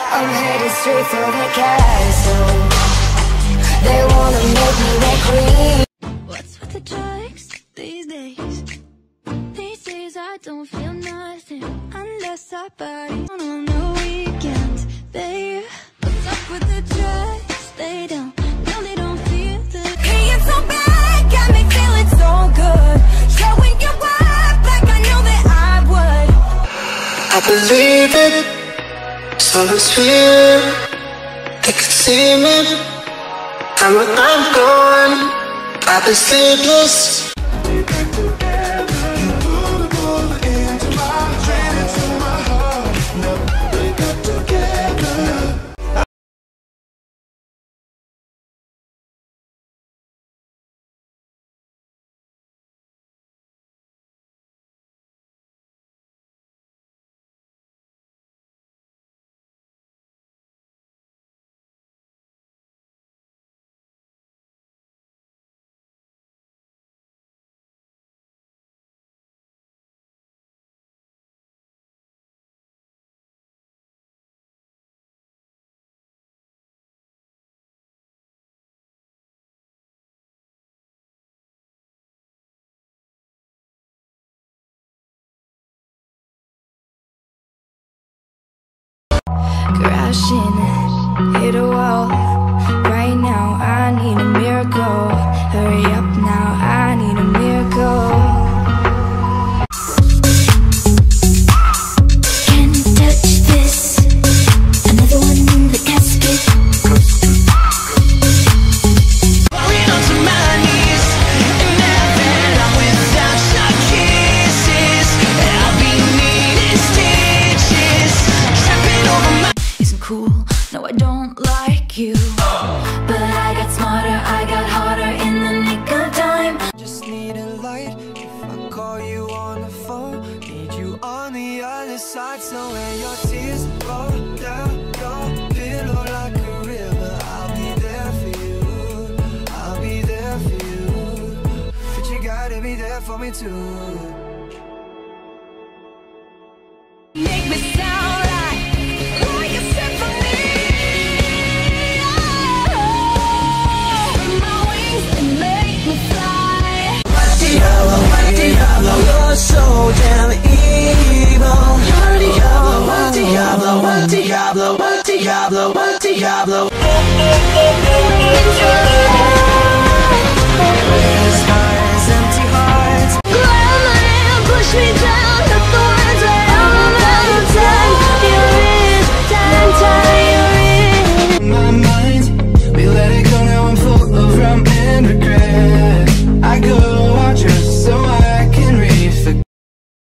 I'm headed straight for the castle. They wanna make me their queen. What's with the drugs these days? These days I don't feel nothing unless I party on the weekends, babe. What's up with the drugs? They don't feel the pain so bad, got me feeling so good. Showing your worth like I know that I would. I believe it, someone's here. They can see me, and when I'm gone, I've been sleepless. Crashing, hit a wall. Right now I need a miracle. Hurry up now, I need a miracle. Can't touch this. Another one in the casket. Falling onto my knees, and never I'm without your kisses. I'll be needing stitches, tripping over my. Isn't cool, no I don't like you, but I got smarter, I got harder in the nick of time. Just need a light if I call you on the phone. Need you on the other side, so when your tears roll down your pillow like a river, I'll be there for you. I'll be there for you, but you gotta be there for me too. Make me sound like a symphony. Oh, my wings and make me fly. Diablo, you're so damn evil. You're Diablo, Diablo, Diablo, Diablo, Diablo.